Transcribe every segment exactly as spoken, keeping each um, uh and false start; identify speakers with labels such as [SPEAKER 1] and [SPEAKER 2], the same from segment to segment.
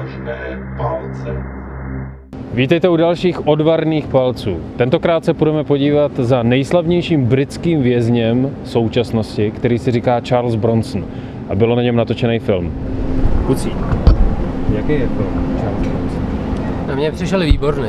[SPEAKER 1] Odvážné palce.
[SPEAKER 2] Vítejte u dalších odvarných palců. Tentokrát se budeme podívat za nejslavnějším britským vězněm současnosti, který si říká Charles Bronson. A bylo na něm natočený film. Kucí, jaký je film Charles Bronson?
[SPEAKER 3] Na mě přišel výborný.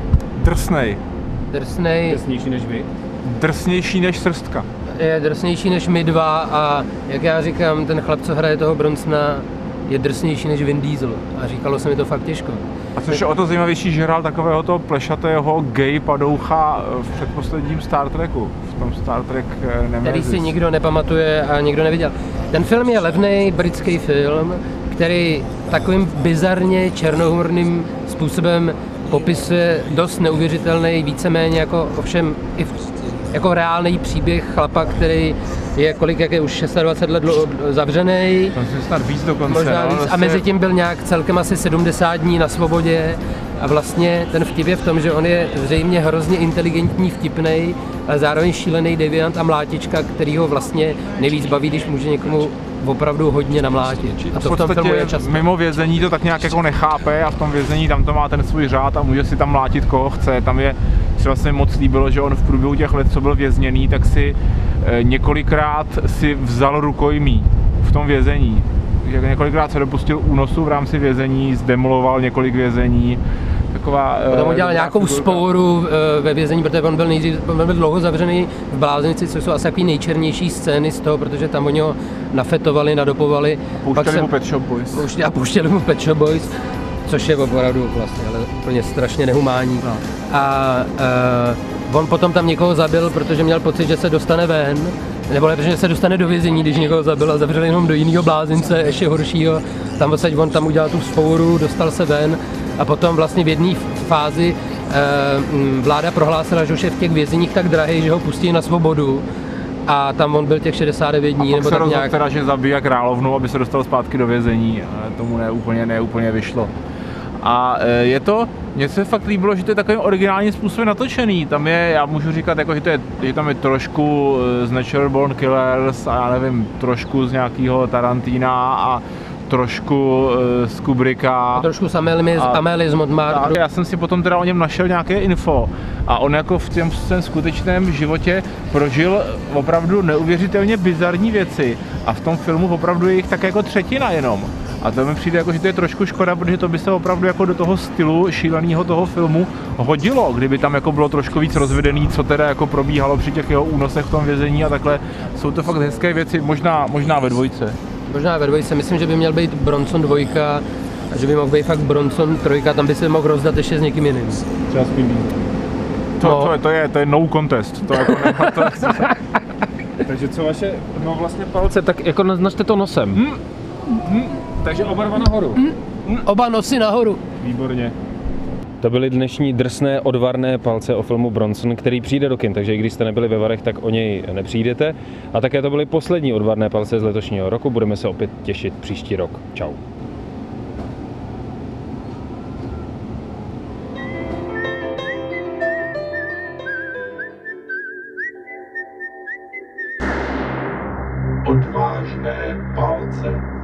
[SPEAKER 4] Drsnej.
[SPEAKER 3] Drsnej.
[SPEAKER 2] Drsnější než vy?
[SPEAKER 4] Drsnější než srstka.
[SPEAKER 3] Je drsnější než my dva a jak já říkám, ten chlap, co hraje toho Bronsona, je drsnější než Vin Diesel. A říkalo se mi to fakt těžko.
[SPEAKER 4] A což je o to zajímavější, že hrál takového toho plešatého gay padoucha v předposledním Star Treku. V tom Star Trek Nemesis.
[SPEAKER 3] Který si nikdo nepamatuje a nikdo neviděl. Ten film je levný britský film, který takovým bizarně černohumorným způsobem popisuje dost neuvěřitelný, víceméně jako ovšem i v, jako reálný příběh chlapa, který je kolik, jak je už dvacet šest let zavřený.
[SPEAKER 4] Snad víc dokonce.
[SPEAKER 3] Možná
[SPEAKER 4] no,
[SPEAKER 3] víc.
[SPEAKER 4] vlastně...
[SPEAKER 3] A mezi tím byl nějak celkem asi sedmdesát dní na svobodě. A vlastně ten vtip je v tom, že on je zřejmě hrozně inteligentní, vtipnej, ale zároveň šílený deviant a mlátička, který ho vlastně nejvíc baví, když může někomu opravdu hodně namlátit. A to v tom filmu je často.
[SPEAKER 4] Mimo vězení to tak nějak jako nechápe a v tom vězení tam to má ten svůj řád a může si tam mlátit koho chce. Tam je třeba se moc líbilo, že on v průběhu těch let, co byl vězněný, tak si e, několikrát si vzal rukojmí v tom vězení. Že několikrát se dopustil únosu v rámci vězení, zdemoloval několik vězení. Taková,
[SPEAKER 3] Potom udělal nějakou
[SPEAKER 4] figurka.
[SPEAKER 3] spouru ve vězení, protože on byl, nejdřív, on byl dlouho zavřený v Bláznici, což jsou asi takový nejčernější scény z toho, protože tam oni ho nafetovali, nadopovali.
[SPEAKER 4] A pouštěli mu Pet Shop Boys.
[SPEAKER 3] Pouštěli, a pouštěli mu Pet Shop Boys, což je opravdu vlastně, ale úplně strašně nehumánní.
[SPEAKER 4] No.
[SPEAKER 3] A uh, on potom tam někoho zabil, protože měl pocit, že se dostane ven, nebo lepší, že se dostane do vězení, když někoho zabil a zavřeli jenom do jiného blázince, ještě horšího. Tam odsaď on tam udělal tu spouru, dostal se ven a potom vlastně v jedné fázi uh, vláda prohlásila, že už je v těch vězeních tak drahý, že ho pustí na svobodu. A tam on byl těch šedesát devět dní,
[SPEAKER 4] a
[SPEAKER 3] nebo
[SPEAKER 4] tak
[SPEAKER 3] tak
[SPEAKER 4] se
[SPEAKER 3] nějak.
[SPEAKER 4] Teda, že zabíja královnu, aby se dostal zpátky do vězení, ale tomu neúplně, neúplně vyšlo. A je to, mně se fakt líbilo, že to je takovým originálním způsobem natočený. Tam je, já můžu říkat, jako, že, to je, že tam je trošku z Natural Born Killers a já nevím, trošku z nějakého Tarantina a trošku z Kubricka.
[SPEAKER 3] A trošku z Amélie z Montmartre.
[SPEAKER 4] Já jsem si potom teda o něm našel nějaké info a on jako v tom svém skutečném životě prožil opravdu neuvěřitelně bizarní věci a v tom filmu opravdu je jich tak jako třetina jenom. A to mi přijde jako, že to je trošku škoda, protože to by se opravdu jako do toho stylu šíleného toho filmu hodilo, kdyby tam jako bylo trošku víc rozvedený, co teda jako probíhalo při těch jeho únosech v tom vězení a takhle. Jsou to fakt hezké věci, možná, možná ve dvojce.
[SPEAKER 3] Možná ve dvojce, myslím, že by měl být Bronson dvojka a že by mohl být fakt Bronson trojka, tam by se mohl rozdat ještě s někým jiným.
[SPEAKER 2] Třeba s Pindí.
[SPEAKER 4] To,
[SPEAKER 3] No.
[SPEAKER 4] to, je, to, je, to je no contest, to jako nemá to.
[SPEAKER 2] Takže co vaše, no vlastně palce, tak jako naznačte to nosem.
[SPEAKER 4] Hmm. Hmm.
[SPEAKER 2] Takže oba dva nahoru.
[SPEAKER 3] Mm, oba nosy nahoru.
[SPEAKER 2] Výborně. To byly dnešní drsné odvarné palce o filmu Bronson, který přijde do kin, takže i když jste nebyli ve Varech, tak o něj nepřijdete. A také to byly poslední odvarné palce z letošního roku, budeme se opět těšit příští rok. Čau.
[SPEAKER 1] Odvážné palce.